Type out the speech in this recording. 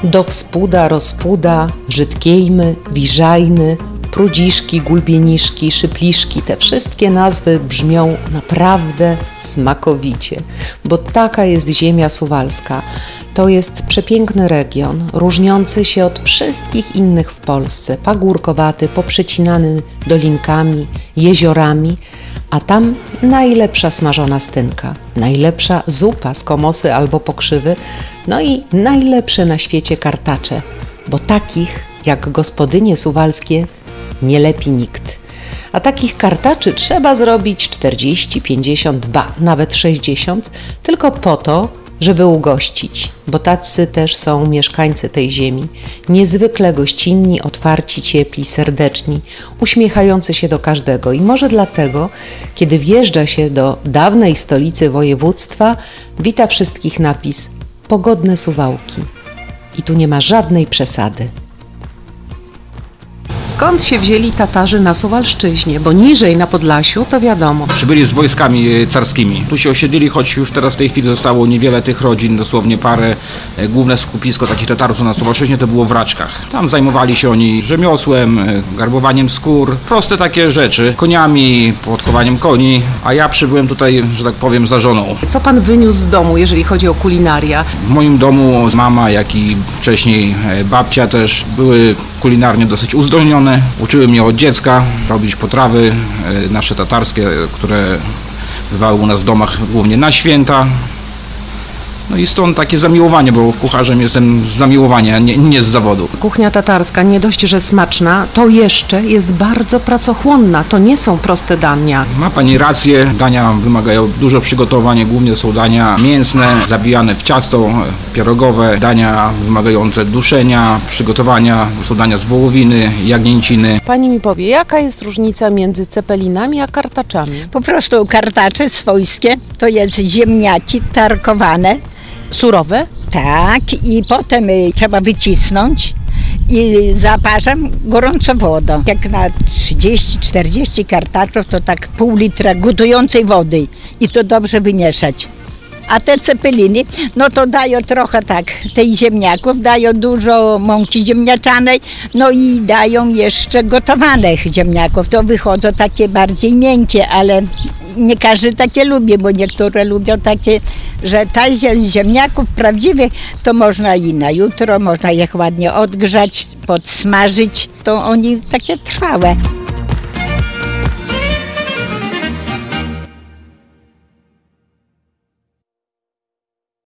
Do wspóda, rozpuda, żydkiejmy, wiżajny, prudziszki, gulbieniszki, szypliszki, te wszystkie nazwy brzmią naprawdę smakowicie, bo taka jest ziemia suwalska. To jest przepiękny region, różniący się od wszystkich innych w Polsce, pagórkowaty, poprzecinany dolinkami, jeziorami, a tam najlepsza smażona stynka, najlepsza zupa z komosy albo pokrzywy, no i najlepsze na świecie kartacze, bo takich jak gospodynie suwalskie nie lepi nikt. A takich kartaczy trzeba zrobić 40, 50, ba, nawet 60, tylko po to, żeby ugościć, bo tacy też są mieszkańcy tej ziemi, niezwykle gościnni, otwarci, ciepli, serdeczni, uśmiechający się do każdego i może dlatego, kiedy wjeżdża się do dawnej stolicy województwa, wita wszystkich napis Pogodne Suwałki. I tu nie ma żadnej przesady. Skąd się wzięli Tatarzy na Suwalszczyźnie? Bo niżej na Podlasiu to wiadomo. Przybyli z wojskami carskimi. Tu się osiedlili, choć już teraz w tej chwili zostało niewiele tych rodzin, dosłownie parę. Główne skupisko takich Tatarów na Suwalszczyźnie to było w Raczkach. Tam zajmowali się oni rzemiosłem, garbowaniem skór, proste takie rzeczy, koniami, podkowaniem koni, a ja przybyłem tutaj, że tak powiem, za żoną. Co pan wyniósł z domu, jeżeli chodzi o kulinaria? W moim domu mama, jak i wcześniej babcia też były kulinarnie dosyć uzdolnione. Uczyły mnie od dziecka robić potrawy nasze tatarskie, które bywały u nas w domach głównie na święta. No i stąd takie zamiłowanie, bo kucharzem jestem z zamiłowania, nie z zawodu. Kuchnia tatarska nie dość, że smaczna, to jeszcze jest bardzo pracochłonna. To nie są proste dania. Ma pani rację, dania wymagają dużo przygotowania, głównie są dania mięsne, zabijane w ciasto, pierogowe, dania wymagające duszenia, przygotowania, są dania z wołowiny, jagnięciny. Pani mi powie, jaka jest różnica między cepelinami a kartaczami? Po prostu kartacze swojskie to jest ziemniaki tarkowane. Surowe? Tak, i potem trzeba wycisnąć i zaparzam gorącą wodą. Jak na 30-40 kartaczów to tak pół litra gotującej wody i to dobrze wymieszać. A te cepeliny, no to dają trochę tak, tej ziemniaków, dają dużo mąki ziemniaczanej, no i dają jeszcze gotowanych ziemniaków. To wychodzą takie bardziej miękkie, ale nie każdy takie lubi, bo niektóre lubią takie, że ta z ziemniaków prawdziwych to można i na jutro, można je ładnie odgrzać, podsmażyć, to oni takie trwałe.